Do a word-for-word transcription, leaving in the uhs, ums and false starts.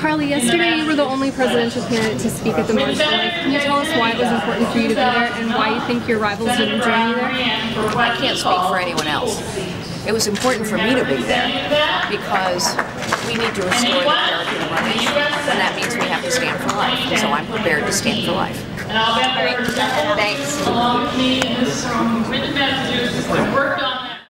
Carly, yesterday you were the only presidential candidate to speak at the March for Life. Can you tell us why it was important for you to be there and why you think your rivals didn't join you there? I can't speak for anyone else. It was important for me to be there because we need to restore the character of our nation, and that means we have to stand for life. And so I'm prepared to stand for life. Thanks.